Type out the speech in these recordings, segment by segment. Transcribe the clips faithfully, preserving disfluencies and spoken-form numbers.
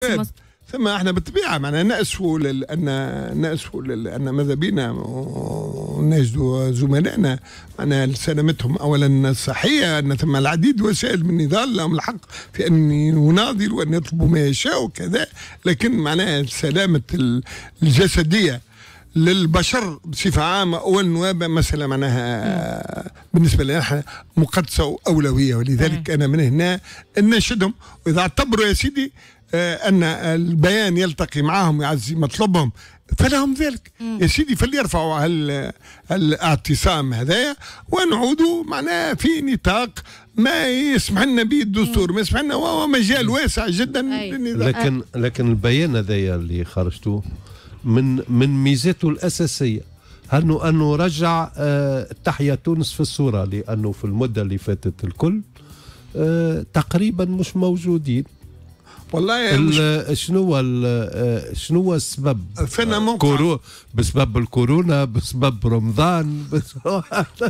جواد. ثم احنا بالطبيعه معنا ناسفوا لان ناسفوا لان ماذا بينا ونجدوا زملائنا معنا لسلامتهم اولا الصحيه، ان ثم العديد وسائل من النضال لهم الحق في ان يناضلوا وان يطلبوا ما يشاءوا وكذا، لكن معناها سلامه الجسديه للبشر بصفه عامه والنواب مساله معناها بالنسبه لنا احنا مقدسه واولويه، ولذلك انا من هنا نناشدهم واذا اعتبروا يا سيدي أن البيان يلتقي معهم يعزي مطلبهم فلهم ذلك يا سيدي، فليرفعوا هالاعتصام هذايا ونعودوا معناه في نطاق ما يسمح لنا به الدستور، ما يسمح لنا، وهو مجال واسع جدا للنظام. لكن لكن البيان هذايا اللي خرجتوه من من ميزاته الاساسيه انه انه رجع أه تحيا تونس في الصوره، لانه في المده اللي فاتت الكل أه تقريبا مش موجودين. والله شنو شنو هو السبب؟ فانا كورو بسبب الكورونا، بسبب رمضان، بسبب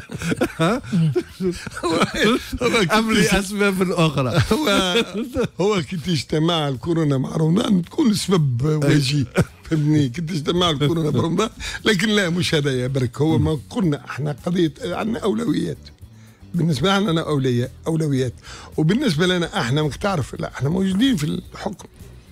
ام لاسباب اخرى؟ هو هو كي تجتمع الكورونا مع رمضان تكون سبب وجيه، فهمني، كي تجتمع الكورونا برمضان، لكن لا مش هذا يا برك. هو ما قلنا احنا قضيه عندنا اولويات، بالنسبة لنا أولية أولويات، وبالنسبة لنا احنا ما تعرف لا احنا موجودين في الحكم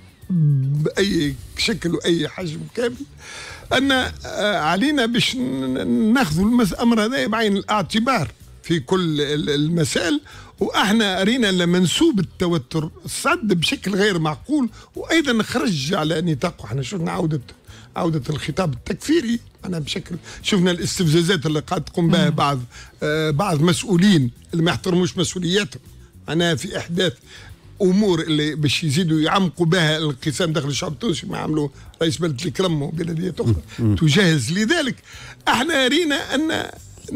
بأي شكل وأي حجم كامل، أن علينا باش ناخذوا الأمر هذا بعين الاعتبار في كل المسائل، واحنا أرينا لمنسوب التوتر صد بشكل غير معقول، وأيضا نخرج على نطاقه. احنا شفنا عودة عودة الخطاب التكفيري، أنا بشكل شفنا الاستفزازات اللي قاعد تقوم بها بعض آه بعض مسؤولين اللي ما يحترموش مسؤولياتهم، أنا في إحداث أمور اللي باش يزيدوا يعمقوا بها الانقسام داخل الشعب التونسي، ما عملوا رئيس بلدة الكرم وبلديات أخرى تجهز لذلك. احنا رينا أن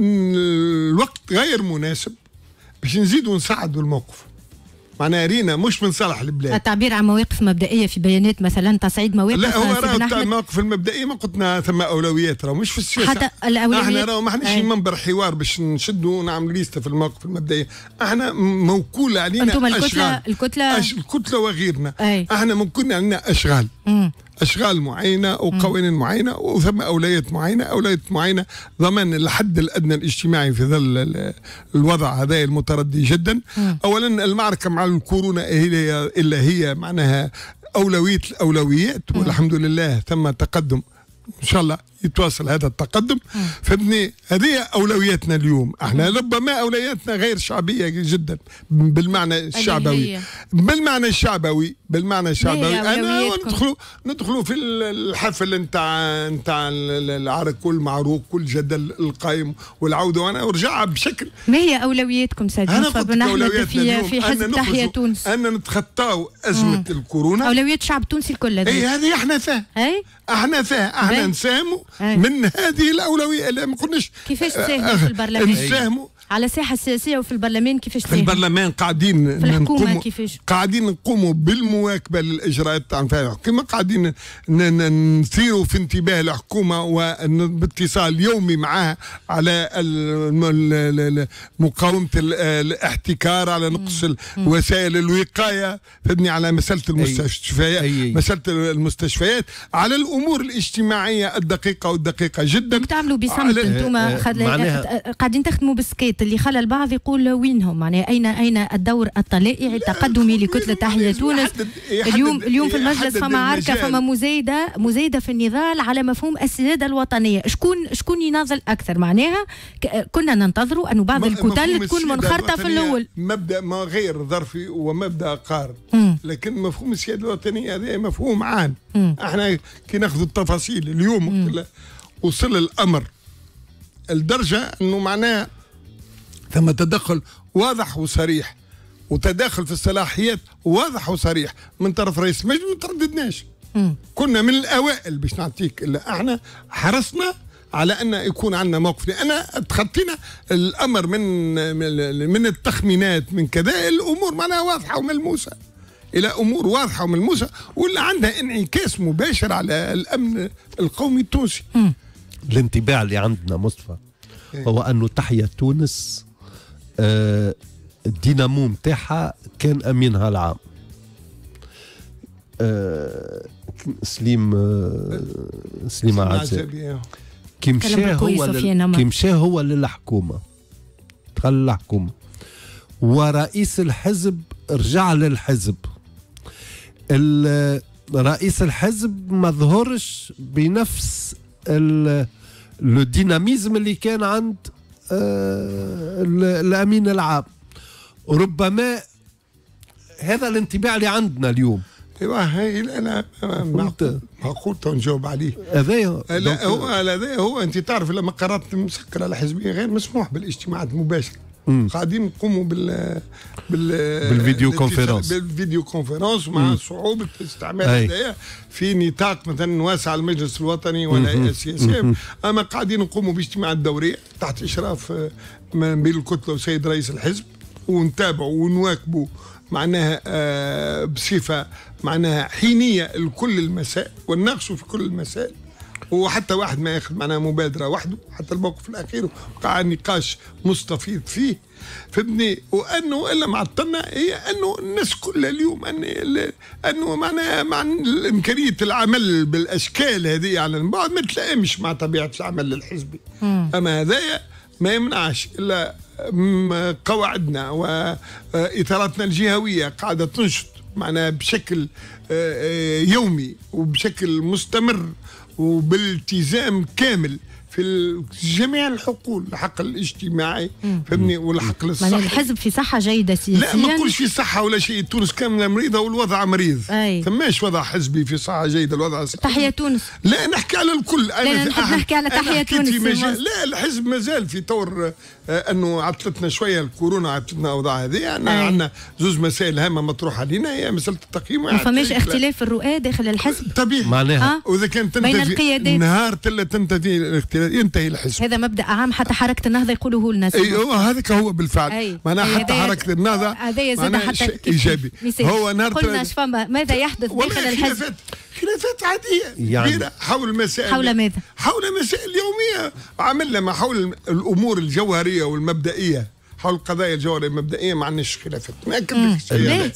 الوقت غير مناسب باش نزيدوا نساعدوا الموقف، معناها رينا مش من صالح البلاد. التعبير عن مواقف مبدئيه في بيانات مثلا تصعيد مواقف، لا هو راه المواقف المبدئيه ما قلنا ثم اولويات، راه مش في السياسه حتى الاولويات. احنا راه ما احناش منبر حوار باش نشدوا ونعملوا ليسته في المواقف المبدئيه، احنا موكول علينا انتم الكتله أشغال. الكتله أش... الكتله وغيرنا أي. احنا موكول علينا اشغال مم. اشغال معينه وقوانين معينه وثم اولويات معينه، اولويات معينه ضمان الحد الادنى الاجتماعي في ظل الوضع هذا المتردي جدا. مم. اولا المعركه مع الكورونا هي الا هي معناها اولويه الاولويات، والحمد لله ثم تقدم ان شاء الله يتواصل هذا التقدم. فابني هذه اولوياتنا اليوم، احنا ربما اولوياتنا غير شعبيه جدا بالمعنى الشعبوي، بالمعنى الشعبوي بالمعنى الشعبوي انا ندخلوا ندخلوا في الحفل نتاع نتاع العرك والمعروك والجدل القائم والعوده، وانا ارجع بشكل. ما هي اولوياتكم سيد مصطفى بن احمد في في حزب تحيا تونس؟ ان نتخطاو ازمه مم. الكورونا، اولويات الشعب التونسي الكل. اي هذه احنا فيها، احنا فيها، احنا نساهموا من هذه الاولويه اللي ما قلناش. كيفاش تساهموا في البرلمان؟ نساهموا على الساحه السياسيه وفي البرلمان، كيفاش في البرلمان قاعدين في الحكومه كيفاش قاعدين نقوموا بالمواكبه للاجراءات تاع الحكومه، قاعدين نثيروا في انتباه الحكومه وباتصال يومي معها على مقاومه الاحتكار، على نقص وسائل الوقايه، فدني على مساله المستشفيات مساله المستشفيات، على الامور الاجتماعيه الدقيقه والدقيقه جدا. تعملوا بصمت انتم قاعدين تخدموا بالسكيت اللي خلى البعض يقول وينهم، معناها اين اين الدور الطلائعي التقدمي لكتله تحيا تونس؟ اليوم اليوم في المجلس فما عركه، فما مزايده مزايده في النضال على مفهوم السياده الوطنيه. شكون شكون يناضل اكثر؟ معناها كنا ننتظروا انه بعض الكتل تكون منخرطه في الاول. مبدا ما غير ظرفي ومبدا قارن، لكن مفهوم السياده الوطنيه هذا مفهوم عام. مم. احنا كي ناخذ التفاصيل اليوم وصل الامر الدرجه انه معناها ثم تدخل واضح وصريح، وتداخل في الصلاحيات واضح وصريح من طرف رئيس المجلس، ما ترددناش. كنا من الاوائل باش نعطيك، الا احنا حرصنا على ان يكون عندنا موقف، لان تخطينا الامر من من التخمينات من كذا، الامور معناها واضحه وملموسه الى امور واضحه وملموسه، واللي عندها انعكاس مباشر على الامن القومي التونسي. الانطباع اللي عندنا مصطفى هو انه تحيا تونس آه الدينامو نتاعها كان امينها العام. آه سليم سليم عزابي كي مشى هو لل... كي مشى هو للحكومه دخل الحكومه ورئيس الحزب رجع للحزب. رئيس الحزب ما ظهرش بنفس الديناميزم اللي كان عند الامين العام. ربما هذا الانطباع اللي عندنا اليوم. ايوه هي انا معقول نجاوب عليه. هذايا لا هو هذا هو انت تعرف لما قررت مسكره الحزبيه غير مسموح بالاجتماعات المباشره. قاعدين نقوموا بال بال بالفيديو كونفرنس بالفيديو كونفرنس مع صعوبه استعمال هذايا في نطاق مثلا واسع المجلس الوطني ولا السياسي. اما قاعدين نقوموا باجتماعات دوريه تحت اشراف من بين الكتله وسيد رئيس الحزب ونتابعوا ونواكبوا معناها آه بصفه معناها حينيه لكل المسائل ونناقشوا في كل المسائل. وحتى واحد ما ياخذ معناها مبادره وحده حتى الموقف الاخير وقع نقاش مستفيض فيه فهمني. وانه الا معطلنا هي انه الناس كلها اليوم ان انه معناها مع امكانيه العمل بالاشكال هذه على البعد ما تلائمش مع طبيعه العمل الحزبي. اما هذايا ما يمنعش الا قواعدنا واطاراتنا الجهويه قاعده تنشط معناها بشكل يومي وبشكل مستمر وبالالتزام كامل في جميع الحقوق، الحق الاجتماعي فهمني والحق للصحة. الحزب في صحة جيدة سياسيا. لا ما نقولش في صحة ولا شيء، تونس كاملة مريضة والوضع مريض. ثماش وضع حزبي في صحة جيدة الوضع صحي. تحية تونس. لا نحكي على الكل. لا نحب نحكي على تحية تونس. لا الحزب مازال في طور آه انه عطلتنا شوية الكورونا عطلتنا اوضاع هذه. عندنا عندنا زوج مسائل هامة مطروحة علينا هي مسألة التقييم. ما فماش اختلاف الرؤى داخل الحزب. طبيعي. معناها وإذا كان تنتهي نهار تلا تنتهي ينتهي الحزب. هذا مبدأ عام حتى حركة النهضة يقوله لنا. ايوه هذاك هو بالفعل. معناها حتى حركة النهضة هذا زاد حتى ايجابي. هو نهار قلنا فما ماذا يحدث داخل الحزب؟ خلافات عادية يعني حول مسائل. حول ماذا؟ حول مسائل يومية. عملنا ما حول الأمور الجوهرية والمبدئية، حول القضايا الجوهرية المبدئية ما عندناش خلافات. ما أكدش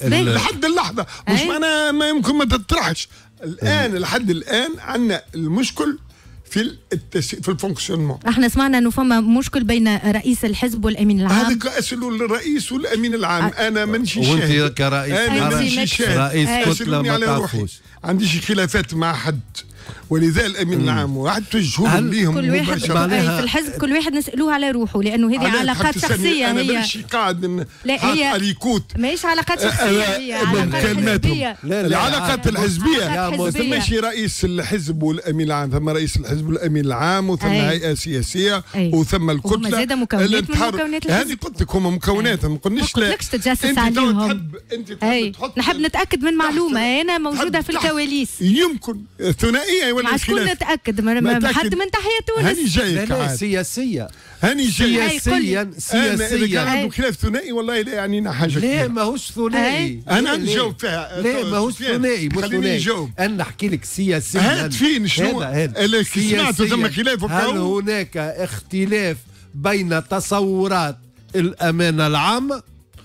لحد اللحظة مش معناها ما يمكن ما تطرحش. الآن لحد الآن عندنا المشكل في التس... في الفونكسيونمون. احنا سمعنا انه فما مشكل بين رئيس الحزب والامين العام. هذاك اسالوا للرئيس والامين العام. أ... انا مانيش شاهد. وانت كرئيس انا مانيش شاهد. رئيس كتله ما تعرفوش. عنديش خلافات مع حد ولذا الامين العام واحد توجهوا ليهم كل واحد في الحزب كل واحد نسالوه على روحه لانه هذه علاقات شخصيه. انا هي مانيش قاعد لا هي اليكوت ماهيش علاقات شخصيه. هي علاقات حزبيه. العلاقات الحزبيه ما ثماش رئيس الحزب والامين العام، ثم رئيس الحزب والامين العام وثم هيئه سياسيه وثم الكتله. زاد مكونات من مكونات الحزب. هذه قلت لك هما مكونات ما قلناش. ما قلتلكش تتجسس عليهم. انت تحط نحب نتاكد من معلومه انا موجوده في الكواليس. يمكن ثنائيه ولا خلاف نتاكد ما حد من تحية تونس. هاني جايك لا سياسية هاني جاي سياسيا سياسيا إذا كان عنده خلاف ثنائي والله لا يعنينا حاجة. لا ماهوش ثنائي. أنا نجاوب فيها. لا ماهوش ثنائي مش ثنائي. أنا نحكي لك سياسيا. هات فين شنو اللي سمعته ثم خلاف. هل هناك اختلاف بين تصورات الأمانة العامة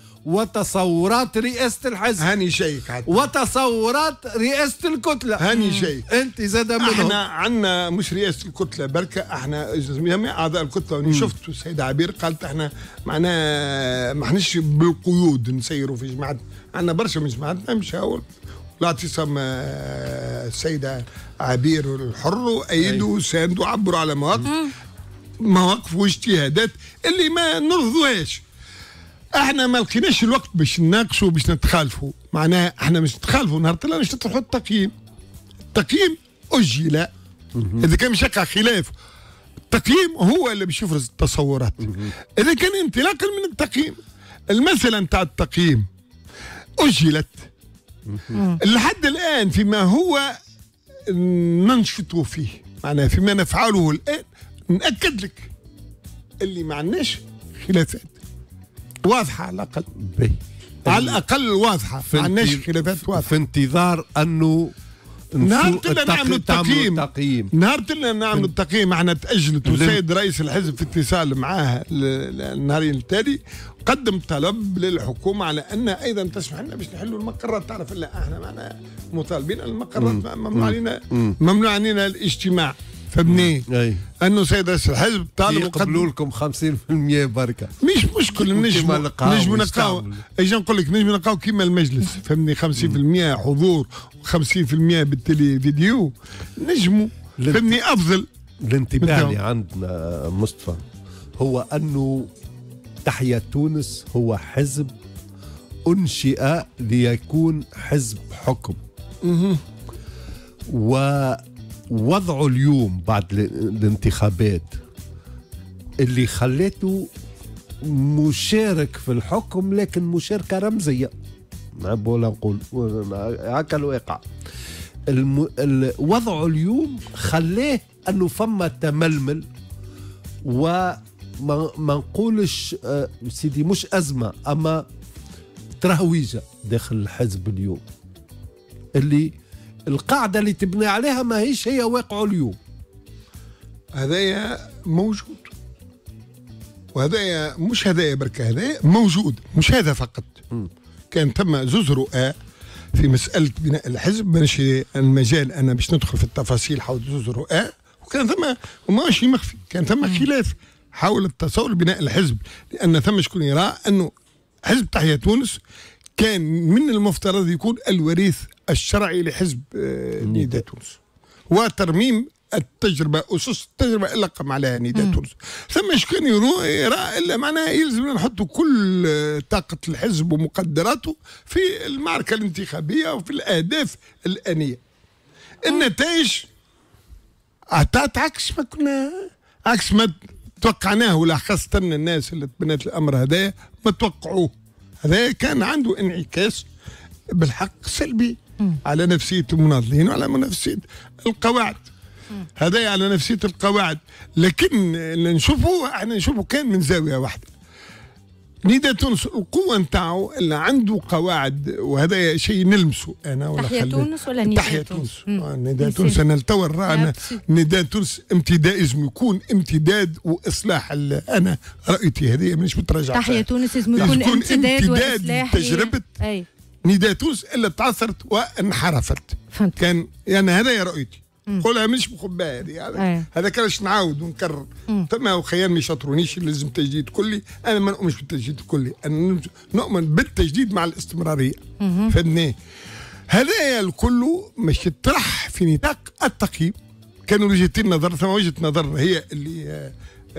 وتصورات رئاسة الحزب؟ هاني شيك حتى. وتصورات رئاسة الكتلة. هاني شيك. انت زاد منهم. احنا عندنا مش رئاسة الكتلة بركة، احنا جميع اعضاء الكتلة. وني شفت السيدة عبير قالت احنا معناها ما احناش بالقيود نسيروا في جماعات. عندنا برشا من جماعتنا مشاور الاعتصام السيدة عبير الحر وايدوا وساندوا وعبروا على مواقف مواقف واجتهادات اللي ما نرفضوهاش. احنا ما لقيناش الوقت باش نناقشوا باش نتخالفوا. معناها احنا مش نتخالفوا نهار طلع باش نطرحوا التقييم. التقييم اجل. اذا كان مش يقع خلاف التقييم هو اللي باش يفرز التصورات. اذا كان انطلاقا من التقييم المساله نتاع التقييم اجلت لحد الان فيما هو ننشط فيه، معناها فيما نفعله الان ناكد لك اللي ما عندناش خلافات واضحة على الأقل. على الأقل واضحة ما عندناش خلافات واضحة. في انتظار أنه نهار اللي نعملوا التقييم تقييم. نهار اللي نعملوا التقييم احنا تأجلت، والسيد رئيس الحزب في اتصال معاه النهارين التالي قدم طلب للحكومه على ان ايضا تسمح لنا باش نحلوا المقرات. تعرف لا احنا معنا مطالبين المقرات ممنوع علينا ممنوع علينا الاجتماع. فبني انه سيد رئيس الحزب طالب يقبلوا لكم خمسين بالمئة بركه مش مشكل. نجم نجم نلقاو اجي نقول لك نجم نلقاو كيما المجلس فهمني خمسين بالمئة حضور وخمسين بالمئة بالتلي فيديو نجموا فهمني افضل. الانتباه اللي عندنا مصطفى هو انه تحيا تونس هو حزب انشئ ليكون حزب حكم، ووضعه اليوم بعد الانتخابات اللي خلته مشارك في الحكم لكن مشاركة رمزية نقول نقول هكا الواقع. الم... وضعه اليوم خلاه انه فما تململ وما ما نقولش آه سيدي مش ازمه اما ترهويجه داخل الحزب اليوم اللي القاعده اللي تبني عليها ما هيش هي واقعه اليوم. هذايا موجود وهذايا مش هذايا بركه هذايا موجود مش هذا فقط. م. كان ثم زوز رؤى في مسألة بناء الحزب ماشي المجال أنا باش ندخل في التفاصيل حول زوز رؤى، وكان ثم ماشي مخفي كان ثم خلاف حول التصور بناء الحزب، لأن ثم شكون يرى أنه حزب تحيا تونس كان من المفترض يكون الوريث الشرعي لحزب نيدا تونس وترميم التجربة أسس التجربة اللي قام عليها نيدا تونس. ثم شكون يرى إلا معناها يلزم نحطوا كل طاقة الحزب ومقدراته في المعركة الانتخابية وفي الأهداف الآنية. النتائج أعطت عكس ما كنا عكس ما توقعناه، ولا خاصة الناس اللي تبنت الأمر هذايا ما توقعوه. هذا كان عنده انعكاس بالحق سلبي على نفسية المناضلين وعلى نفسية القواعد. هذا على نفسية القواعد، لكن اللي نشوفه احنا نشوفه كان من زاوية واحدة. نيدا تونس القوة نتاعو اللي عنده قواعد، وهذا شيء نلمسه انا ولا تحيا تونس ولا نيدا تحيا تونس؟ نيدا تونس انا نتور رانا نيدا تونس امتداد لازم يكون امتداد واصلاح. انا رأيتي هذه مش متراجعة. تحيا تونس لازم يكون امتداد واصلاح تجربة نيدا تونس اللي تعثرت وانحرفت. فهمت. كان يعني هذا يا رؤيتي قولها مش مخباه هذه. هذا هذا كانش نعاود ونكرر. تما وخيال ما يشطرونيش لازم تجديد كلي. انا ما نؤمنش بالتجديد الكلي، انا نؤمن بالتجديد مع الاستمراريه. فهمني هذايا الكل مش يطرح في نطاق التقييم. كانوا وجهتين نظر، ثم وجهه نظر هي اللي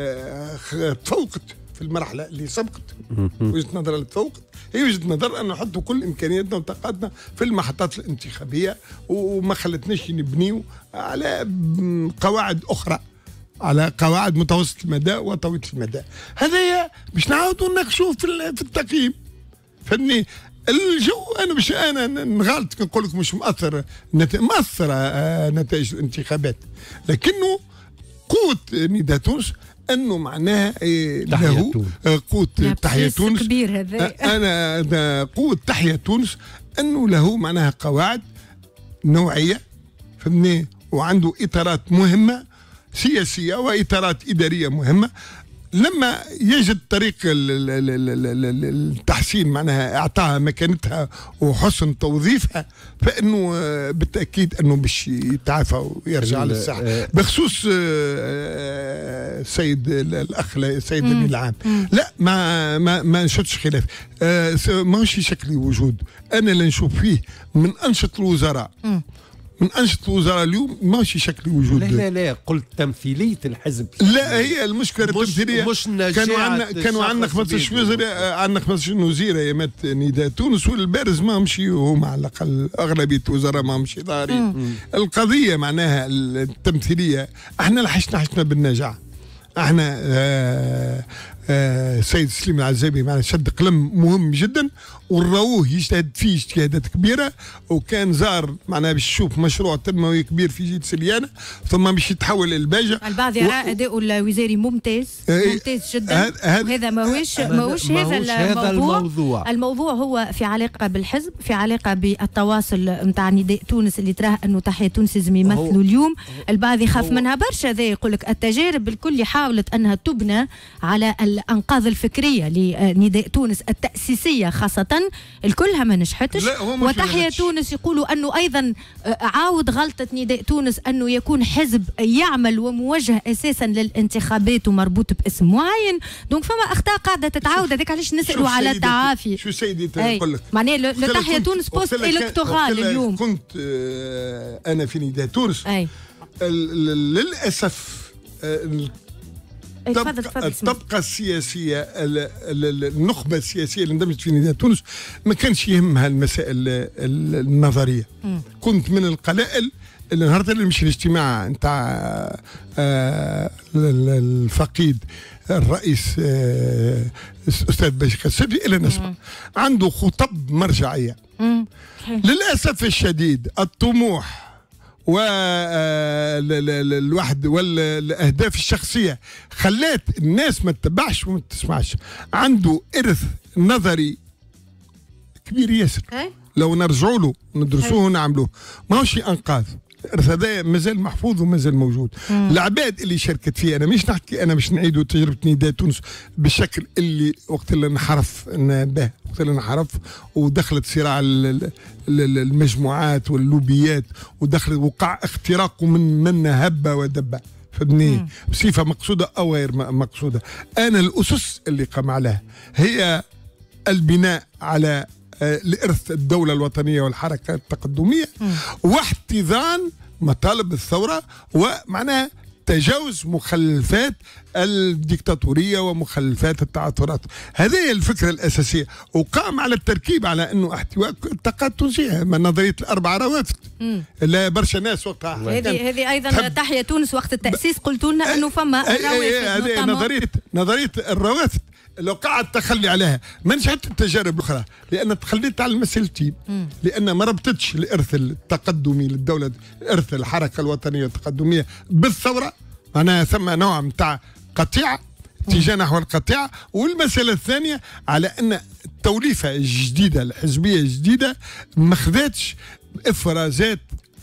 تفوقت في المرحله اللي سبقت. وجهه نظر اللي تفوقت هي وجهه نظر ان نحطوا كل امكانياتنا وطاقاتنا في المحطات الانتخابيه، وما خلتناش نبنيو على قواعد اخرى، على قواعد متوسط المدى وطويله المدى. هذايا باش نعاودوا نناقشوه في في التقييم. فهمني الجو انا مش انا نغلط نقول لك مش مؤثر مؤثره نتائج الانتخابات، لكنه قوه نيدا تونس انه معناها له قوه تحيا تونس كبير هذا. انا قوه تحيا تونس انه له معناها قواعد نوعيه فهمني، وعنده اطارات مهمه سياسيه واطارات اداريه مهمه. لما يجد طريق التحسين معناها اعطاها مكانتها وحسن توظيفها، فانه بالتاكيد انه باش يتعافى ويرجع للساحه. بخصوص السيد الاخ السيد الامين العام، لا ما ما ما نشدش خلاف، ماشي شكل وجود. انا اللي نشوف فيه من انشط الوزراء من أنشطة الوزراء اليوم ماشي شكل وجود. لا لا لا قلت تمثيلية الحزب. لا هي المشكلة التمثيلية. مش كانوا عندنا كانوا عندنا خمسطاش وزير، عندنا خمسطاش وزير ايامات نيدا تونس، والبارز ما مشي وهم على الأقل أغلبية الوزراء ما مشي ظاهرين. القضية معناها التمثيلية احنا لحشنا حشنا بالنجاح. احنا آآ آه سيد سليم العزابي معنا شد قلم مهم جدا وراوه يجتهد فيه اجتهادات كبيره، وكان زار معناها باش يشوف مشروع تنموي كبير في جيت سليانه ثم باش يتحول الباجه. البعض يرى و... اداء الوزاري ممتاز ممتاز جدا، وهذا ماهوش ماهوش هذا الموضوع. الموضوع الموضوع هو في علاقه بالحزب، في علاقه بالتواصل نتاع نداء تونس اللي تراه انه تحيا تونس لازم يمثلوا اليوم. البعض يخاف منها برشا، هذا يقول لك التجارب الكل حاولت انها تبنى على الانقاض الفكريه لنداء تونس التاسيسيه خاصه، الكلها ما نجحتش. وتحيا تونس يقولوا انه ايضا عاود غلطه نداء تونس انه يكون حزب يعمل وموجه اساسا للانتخابات ومربوط باسم معين، دونك فما اخطاء قاعده تتعاود. هذاك علاش نسالوا على التعافي. شو سيدي نقول لك معناها لتحيا تونس بوست الكتورال اليوم. كنت آه انا في نداء تونس أي. للاسف الطبقة, الطبقة السياسية النخبة السياسية اللي اندمجت في نداء تونس ما كانش يهمها المسائل النظرية. م. كنت من القلائل اللي النهارده اللي مشي الاجتماع نتاع الفقيد الرئيس الاستاذ باشا السدي الى نسمع عنده خطب مرجعية. م. للأسف الشديد الطموح والواحد والاهداف الشخصيه خلات الناس ما تتبعش وما تسمعش. عنده ارث نظري كبير ياسر لو نرجعوا له ندرسوه ونعملوه ماهوش انقاذ. الارث هذا مازال محفوظ ومازال موجود. العباد اللي شاركت فيه انا مش نحكي انا مش نعيدوا تجربه نداء تونس بالشكل اللي وقت اللي انحرف به وقت اللي انحرف ودخلت صراع المجموعات واللوبيات ودخلت وقع اختراق من من هبه ودبه فبني بصفه مقصوده او غير مقصوده. انا الاسس اللي قام عليها هي البناء على لإرث الدولة الوطنية والحركة التقدمية واحتضان مطالب الثورة ومعناها تجاوز مخلفات الديكتاتورية ومخلفات التعثرات. هذه هي الفكرة الأساسية، وقام على التركيب على أنه احتواء الطاقة التونسية من نظرية الأربع روافد. لا برشا ناس وقتها هذه هذه أيضا تحيا تونس وقت التأسيس قلتوا لنا أنه فما روافد. هذه نظرية نظرية الروافد لو قعد تخلي عليها ما نجحت التجارب الاخرى لان تخليت على المسألتين، لان ما ربطتش الارث التقدمي للدوله ارث الحركه الوطنيه التقدميه بالثوره، معناها ثم نوع نتاع قطيعه اتجاه نحو القطيعه. والمساله الثانيه على ان التوليفه الجديده الحزبيه الجديده ما خذاتش افرازات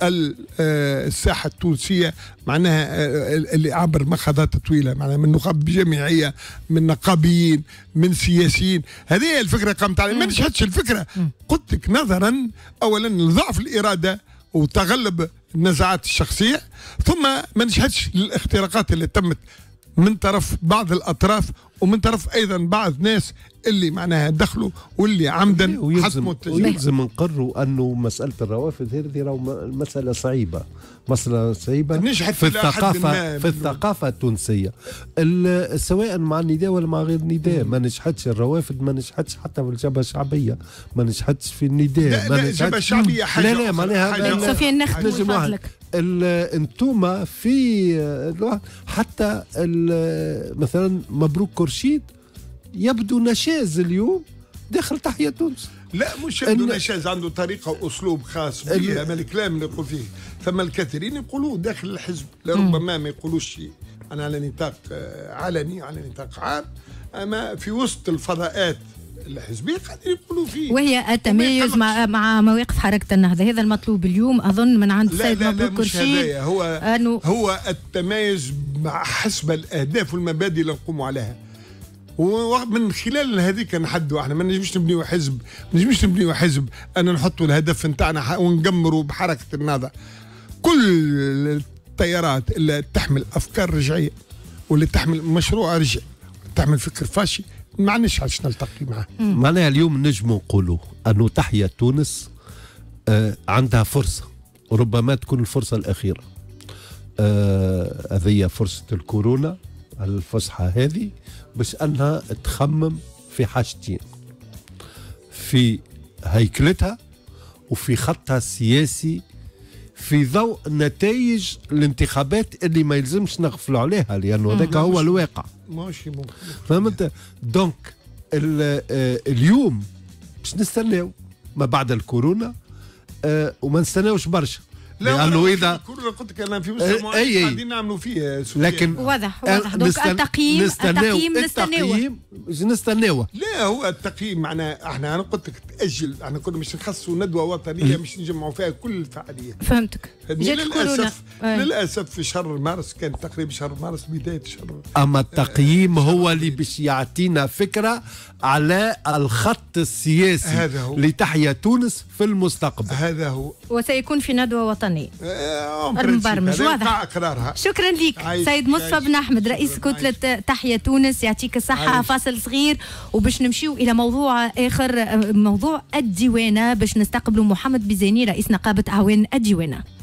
الساحة التونسية معناها اللي عبر مخاضات طويلة معناها من نخب جامعية من نقابيين من سياسيين. هذه هي الفكرة قامت عليها. ما نجحتش الفكرة قلت لك نظرا أولا لضعف الإرادة وتغلب النزاعات الشخصية، ثم ما نجحتش للاختراقات اللي تمت من طرف بعض الأطراف ومن طرف أيضا بعض ناس اللي معناها دخلوا واللي عمدا ويلزم, ويلزم نقروا أنه مسألة الروافد هذه راهو مسألة صعيبة مسألة صعيبة في الثقافة في الثقافة التونسية سواء مع النداء ولا مع غير النداء. ما نجحتش الروافد، ما نجحتش حتى في الجبهة الشعبية، ما نجحتش في النداء. لا الجبهة الشعبية حاجة لا لا معناها سفيان نختم فضلك انتوما في حتى مثلا مبروك كرشيد يبدو نشاز اليوم داخل تحيا تونس. لا مش يبدو نشاز، عنده طريقة وأسلوب خاص به. أما الكلام اللي يقول فيه ثم الكثيرين يقولوه داخل الحزب لربما ما يقولوش شيء أنا على نطاق علني على نطاق عام، أما في وسط الفضاءات الحزبية قاعدين يقولوا فيه. وهي التميز مع مع مواقف حركة النهضة، هذا المطلوب اليوم أظن من عند السيد مبروك كرشيد. هو أنه هو التميز مع حسب الأهداف والمبادئ اللي نقوموا عليها، ومن خلال هذيك نحدوا. احنا ما نجمش نبنيو حزب ما نجمش نبنيو حزب أن نحطوا الهدف نتاعنا ونقمروا بحركة النهضة. كل التيارات اللي تحمل أفكار رجعية واللي تحمل مشروع رجعي تحمل فكر فاشي ما عندناش عادش نلتقي معاه. معناها اليوم نجموا نقولوا أنه تحيا تونس آه عندها فرصة وربما تكون الفرصة الأخيرة. هذه آه فرصة الكورونا الفسحة هذه باش أنها تخمم في حاجتين، في هيكلتها وفي خطها السياسي في ضوء نتائج الانتخابات اللي ما يلزمش نغفلوا عليها، لانه هذاك هو الواقع. ماشي ممكن. فهمت؟ دونك اليوم باش نستناو ما بعد الكورونا، أه وما نستناوش برشا، لانه اذا الكورونا قلت لك انا في مستوى قاعدين نعملوا فيه لكن واضح واضح دونك التقييم التقييم نستناوه نستناوه لا هو التقييم معناه احنا انا قلت لك تاجل، احنا كنا باش نخصصوا ندوه وطنيه باش نجمعوا فيها كل الفعاليات. فهمتك. جات كورونا للاسف في شهر مارس، كان تقريبا شهر مارس بدايه شهر. اما التقييم هو اللي باش يعطينا فكره على الخط السياسي هذا هو لتحيا تونس في المستقبل. هذا هو، وسيكون في ندوه وطنيه. آه المبرمج واضح. قرارها. شكرا لك سيد مصطفى بن احمد رئيس كتله تحيا تونس، يعطيك الصحه. عايش. فاصل صغير وباش نمشيو الى موضوع اخر، موضوع الديوانه، باش نستقبلوا محمد بيزاني رئيس نقابه اعوان الديوانه.